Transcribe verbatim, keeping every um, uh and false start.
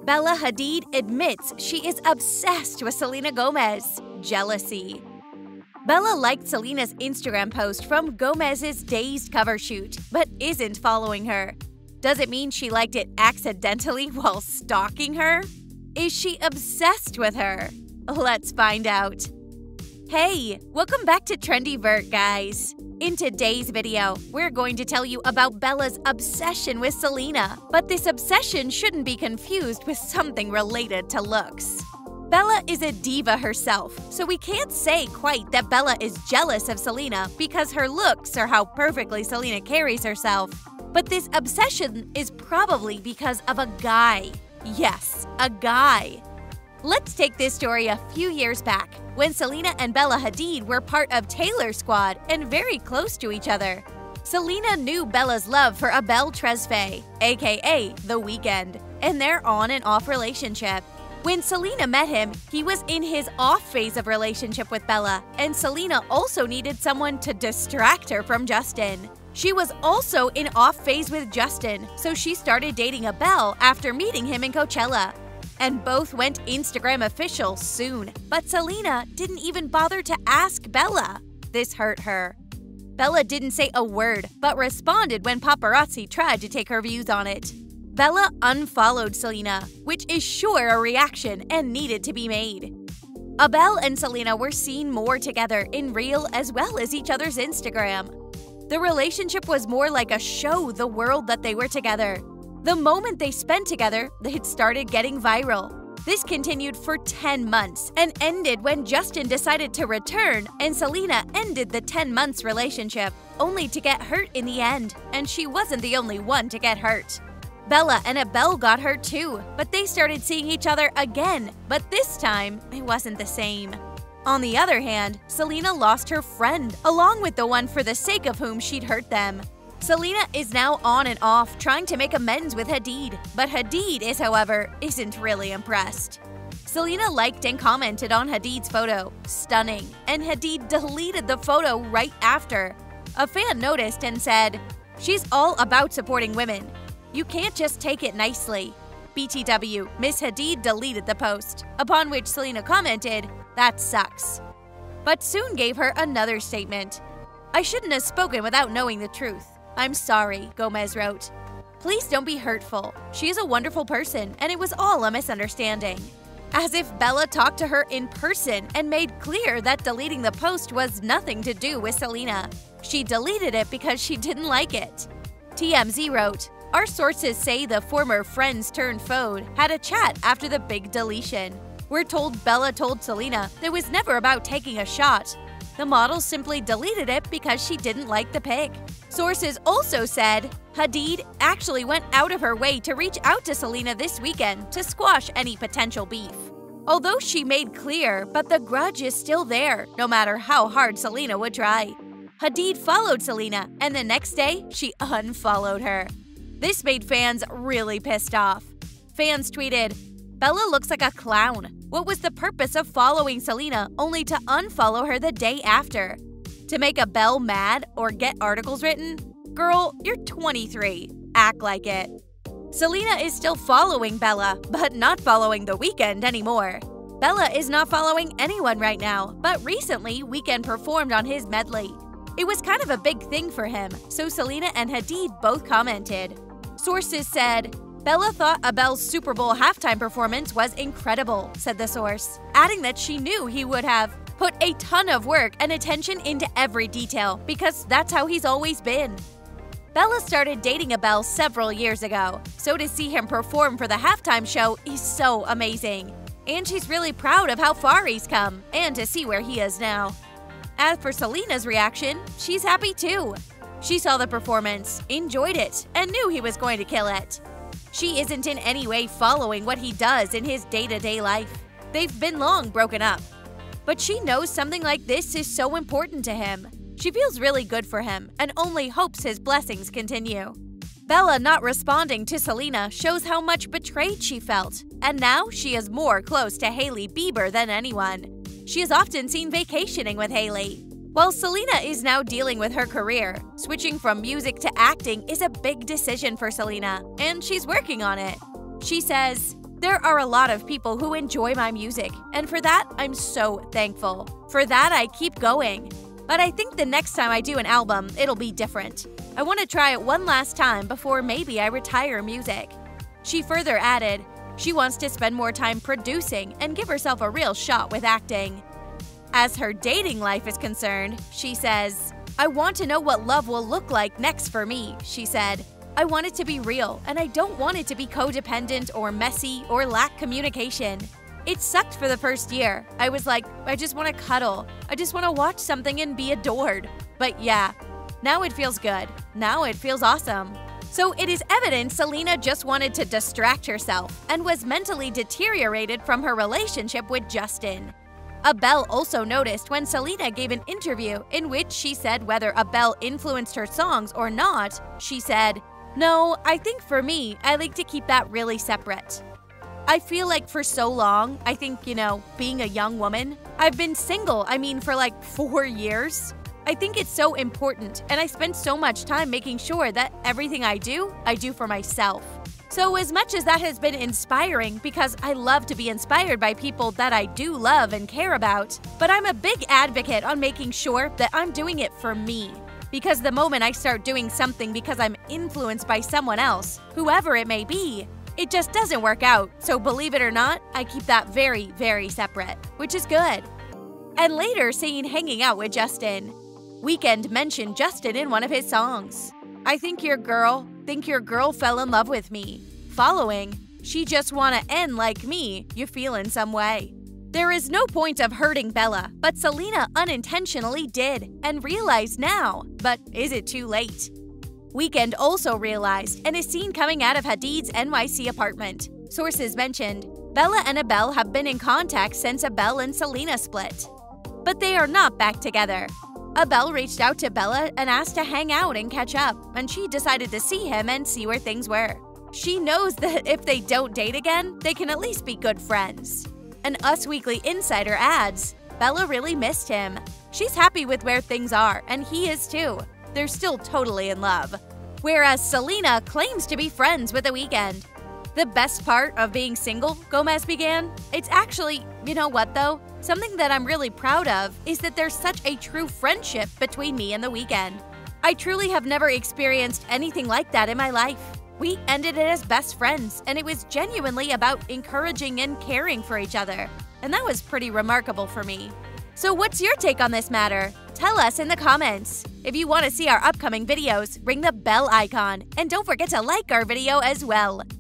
Bella Hadid admits she is obsessed with Selena Gomez. Jealousy. Bella liked Selena's Instagram post from Gomez's Dazed cover shoot, but isn't following her. Does it mean she liked it accidentally while stalking her? Is she obsessed with her? Let's find out. Hey, welcome back to Trendy Vert, guys. In today's video, we're going to tell you about Bella's obsession with Selena, but this obsession shouldn't be confused with something related to looks. Bella is a diva herself, so we can't say quite that Bella is jealous of Selena because her looks are how perfectly Selena carries herself. But this obsession is probably because of a guy. Yes, a guy. Let's take this story a few years back, when Selena and Bella Hadid were part of Taylor's squad and very close to each other. Selena knew Bella's love for Abel Tesfaye, aka The Weeknd, and their on and off relationship. When Selena met him, he was in his off phase of relationship with Bella, and Selena also needed someone to distract her from Justin. She was also in off phase with Justin, so she started dating Abel after meeting him in Coachella. And both went Instagram official soon, but Selena didn't even bother to ask Bella. This hurt her. Bella didn't say a word, but responded when paparazzi tried to take her views on it. Bella unfollowed Selena, which is sure a reaction and needed to be made. Abel and Selena were seen more together in real as well as each other's Instagram. The relationship was more like a show the world that they were together. The moment they spent together, it started getting viral. This continued for ten months and ended when Justin decided to return and Selena ended the ten months relationship, only to get hurt in the end, and she wasn't the only one to get hurt. Bella and Abel got hurt too, but they started seeing each other again, but this time, it wasn't the same. On the other hand, Selena lost her friend, along with the one for the sake of whom she'd hurt them. Selena is now on and off trying to make amends with Hadid, but Hadid is, however, isn't really impressed. Selena liked and commented on Hadid's photo, stunning, and Hadid deleted the photo right after. A fan noticed and said, "She's all about supporting women. You can't just take it nicely." B T W, Miss Hadid deleted the post, upon which Selena commented, "That sucks," but soon gave her another statement. "I shouldn't have spoken without knowing the truth. I'm sorry," Gomez wrote. "Please don't be hurtful. She is a wonderful person, and it was all a misunderstanding." As if Bella talked to her in person and made clear that deleting the post was nothing to do with Selena. She deleted it because she didn't like it. T M Z wrote, "Our sources say the former friends-turned-foe had a chat after the big deletion. We're told Bella told Selena that it was never about taking a shot. The model simply deleted it because she didn't like the pic." Sources also said Hadid actually went out of her way to reach out to Selena this weekend to squash any potential beef. Although she made clear, but the grudge is still there, no matter how hard Selena would try. Hadid followed Selena, and the next day, she unfollowed her. This made fans really pissed off. Fans tweeted, "Bella looks like a clown. What was the purpose of following Selena only to unfollow her the day after? To make Abel mad or get articles written? Girl, you're twenty-three. Act like it." Selena is still following Bella, but not following The Weeknd anymore. Bella is not following anyone right now, but recently Weeknd performed on his medley. It was kind of a big thing for him, so Selena and Hadid both commented. Sources said, "Bella thought Abel's Super Bowl halftime performance was incredible," said the source, adding that she knew he would have put a ton of work and attention into every detail because that's how he's always been. Bella started dating Abel several years ago, so to see him perform for the halftime show is so amazing. And she's really proud of how far he's come and to see where he is now. As for Selena's reaction, she's happy too. She saw the performance, enjoyed it, and knew he was going to kill it. She isn't in any way following what he does in his day-to-day life. They've been long broken up. But she knows something like this is so important to him. She feels really good for him and only hopes his blessings continue. Bella not responding to Selena shows how much betrayed she felt, and now she is more close to Hailey Bieber than anyone. She is often seen vacationing with Hailey. While Selena is now dealing with her career, switching from music to acting is a big decision for Selena, and she's working on it. She says, There are a lot of people who enjoy my music, and for that, I'm so thankful. For that, I keep going. But I think the next time I do an album, it'll be different. I want to try it one last time before maybe I retire music. She further added, she wants to spend more time producing and give herself a real shot with acting. As her dating life is concerned, she says, I want to know what love will look like next for me, she said. I want it to be real, and I don't want it to be codependent or messy or lack communication. It sucked for the first year. I was like, I just want to cuddle. I just want to watch something and be adored. But yeah, now it feels good. Now it feels awesome. So it is evident Selena just wanted to distract herself and was mentally deteriorated from her relationship with Justin. Abel also noticed when Selena gave an interview in which she said whether Abel influenced her songs or not, she said, no, I think for me, I like to keep that really separate. I feel like for so long, I think, you know, being a young woman, I've been single, I mean, for like four years. I think it's so important, and I spend so much time making sure that everything I do, I do for myself. So as much as that has been inspiring, because I love to be inspired by people that I do love and care about, but I'm a big advocate on making sure that I'm doing it for me. Because the moment I start doing something because I'm influenced by someone else, whoever it may be, it just doesn't work out. So believe it or not, I keep that very, very separate, which is good. And later seen hanging out with Justin. Weeknd mentioned Justin in one of his songs. I think your girl, think your girl fell in love with me. Following, she just wanna end like me, you feel in some way. There is no point of hurting Bella, but Selena unintentionally did, and realized now, but is it too late? Weeknd also realized and is seen coming out of Hadid's N Y C apartment. Sources mentioned, Bella and Abel have been in contact since Abel and Selena split. But they are not back together. Abel reached out to Bella and asked to hang out and catch up, and she decided to see him and see where things were. She knows that if they don't date again, they can at least be good friends. An Us Weekly insider adds, Bella really missed him. She's happy with where things are, and he is too. They're still totally in love. Whereas Selena claims to be friends with The Weeknd. The best part of being single, Gomez began, it's actually, you know what though? Something that I'm really proud of is that there's such a true friendship between me and The Weeknd. I truly have never experienced anything like that in my life. We ended it as best friends, and it was genuinely about encouraging and caring for each other. And that was pretty remarkable for me. So what's your take on this matter? Tell us in the comments. If you want to see our upcoming videos, ring the bell icon, and don't forget to like our video as well.